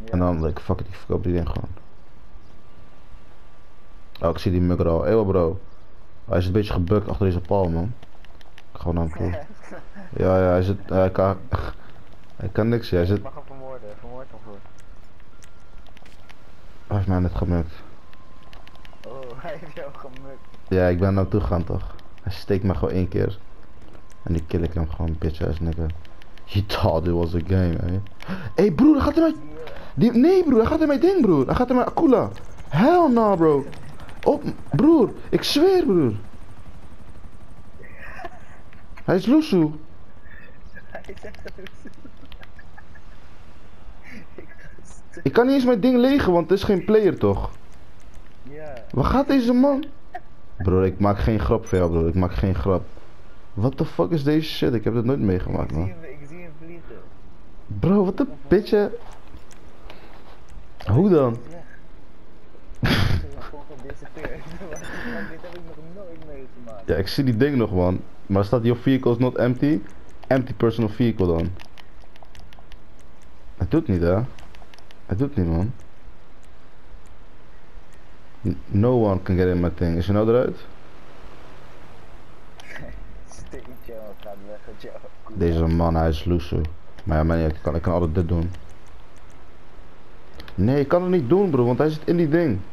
En Ja. dan, like, fuck it, ik verkoop die ding gewoon. Oh, ik zie die mugger al. Eeuw, bro. Hij is een beetje gebukt achter deze paal, man. Gewoon naar hem toe. Ja, ja, hij zit, hij kan, hij kan niks, hij Je zit, mag hem vermoorden. Vermoord hem voor. hij heeft mij net gemukt. Oh, hij heeft jou gemukt. Ja, ik ben naar hem toe gegaan, toch. Hij steekt me gewoon 1 keer. En die kill ik hem gewoon, bitch ass nigga. He thought it was a game, hè. Hey, broer, hij gaat in mijn... Nee, broer, hij gaat in mijn ding, broer. Hij gaat in mijn Akula. Hell no, bro. Op, broer. Ik zweer, broer. Hij is loesoe. Hij is echt een Ik kan niet eens mijn ding legen, want het is geen player, toch? Ja. Waar gaat deze man? Broer, ik maak geen grap voor jou, broer. Ik maak geen grap. What the fuck is deze shit? Ik heb dit nooit meegemaakt, man. Ik zie hem vliegen. Bro, wat een bitje. Hoe dan? Hij is gewoon gedisappeerd. Want dit heb ik nog nooit meegemaakt. Ja, ik zie die ding nog, man. Maar staat your vehicle is not empty? Empty personal vehicle dan. Het doet niet, hè? Het doet niet, man. No one can get in my thing. Is je nou eruit? Steentje, gaat weg met jou. Deze man, hij is loesoe. Maar ja, man, ik kan altijd dit doen. Nee, ik kan het niet doen, bro, want hij zit in die ding.